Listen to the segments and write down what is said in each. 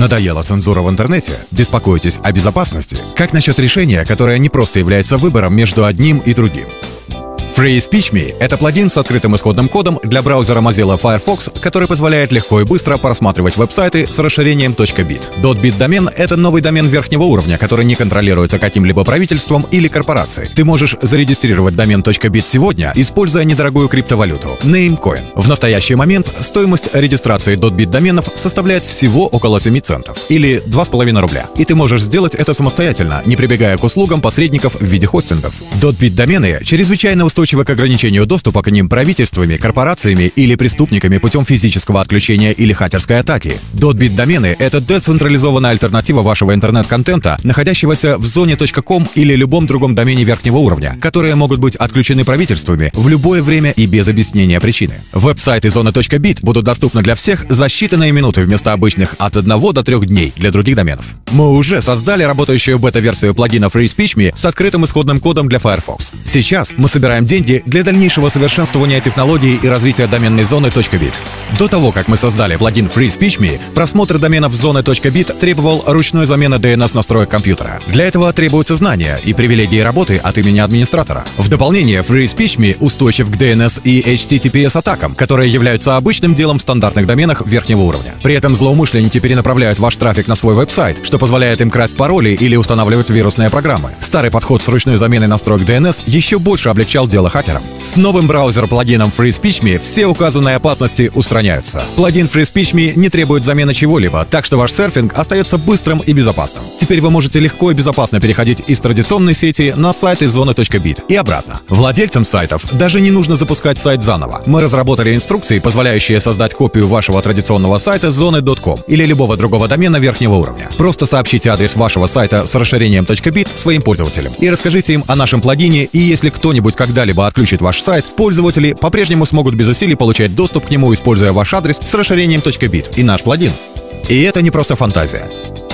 Надоела цензура в интернете? Беспокойтесь о безопасности? Как насчет решения, которое не просто является выбором между одним и другим? Free Speech Me — это плагин с открытым исходным кодом для браузера Mozilla Firefox, который позволяет легко и быстро просматривать веб-сайты с расширением .bit. .bit домен — это новый домен верхнего уровня, который не контролируется каким-либо правительством или корпорацией. Ты можешь зарегистрировать домен .bit сегодня, используя недорогую криптовалюту — Namecoin. В настоящий момент стоимость регистрации .bit доменов составляет всего около 7 центов, или 2,5 рубля. И ты можешь сделать это самостоятельно, не прибегая к услугам посредников в виде хостингов. .bit домены чрезвычайно устойчивы к ограничению доступа к ним правительствами, корпорациями или преступниками путем физического отключения или хакерской атаки. .bit домены — это децентрализованная альтернатива вашего интернет-контента, находящегося в зоне .com или любом другом домене верхнего уровня, которые могут быть отключены правительствами в любое время и без объяснения причины. Веб-сайты зоны .bit будут доступны для всех за считанные минуты вместо обычных от 1 до 3 дней для других доменов. Мы уже создали работающую бета-версию плагина Free Speech Me с открытым исходным кодом для Firefox. Сейчас мы собираем деньги для дальнейшего совершенствования технологий и развития доменной зоны .bit. До того, как мы создали плагин Free Speech Me, просмотр доменов зоны .bit требовал ручной замены DNS-настроек компьютера. Для этого требуются знания и привилегии работы от имени администратора. В дополнение, Free Speech Me устойчив к DNS и HTTPS-атакам, которые являются обычным делом в стандартных доменах верхнего уровня. При этом злоумышленники перенаправляют ваш трафик на свой веб-сайт, что позволяет им красть пароли или устанавливать вирусные программы. Старый подход с ручной заменой настроек DNS еще больше облегчал дело хакерам. С новым браузер-плагином Free Speech Me все указанные опасности устраняются. Плагин Free Speech Me не требует замены чего-либо, так что ваш серфинг остается быстрым и безопасным. Теперь вы можете легко и безопасно переходить из традиционной сети на сайты зоны .bit и обратно. Владельцам сайтов даже не нужно запускать сайт заново. Мы разработали инструкции, позволяющие создать копию вашего традиционного сайта зоны.com или любого другого домена верхнего уровня. Просто сообщите адрес вашего сайта с расширением .bit своим пользователям и расскажите им о нашем плагине, и если кто-нибудь когда-либо отключит ваш сайт, пользователи по-прежнему смогут без усилий получать доступ к нему, используя ваш адрес с расширением .bit и наш плагин. И это не просто фантазия.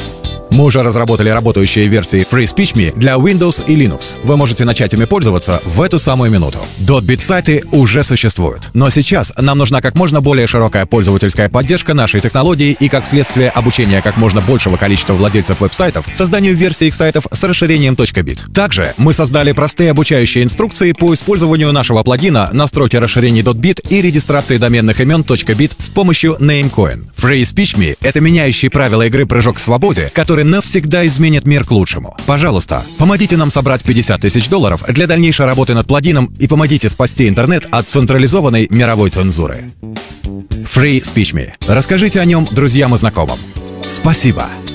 Мы уже разработали работающие версии Free Speech Me для Windows и Linux. Вы можете начать ими пользоваться в эту самую минуту. .bit сайты уже существуют. Но сейчас нам нужна как можно более широкая пользовательская поддержка нашей технологии и, как следствие, обучения как можно большего количества владельцев веб-сайтов созданию версий их сайтов с расширением .bit. Также мы создали простые обучающие инструкции по использованию нашего плагина, настройки расширений .bit и регистрации доменных имен .bit с помощью Namecoin. Free Speech Me — это меняющий правила игры прыжок к свободе, который навсегда изменит мир к лучшему. Пожалуйста, помогите нам собрать $50 тысяч для дальнейшей работы над плагином и помогите спасти интернет от централизованной мировой цензуры. Free Speech Me. Расскажите о нем друзьям и знакомым. Спасибо.